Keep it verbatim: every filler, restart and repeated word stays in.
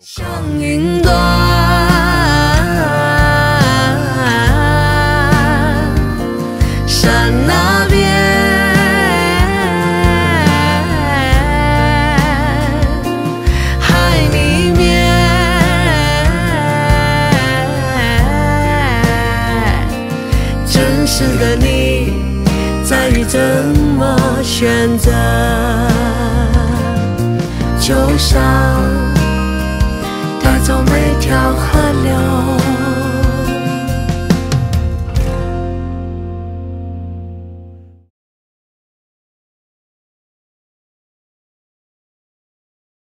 像云端，山那边，海里面，真实的你，在于怎么选择，就像带走每条河流。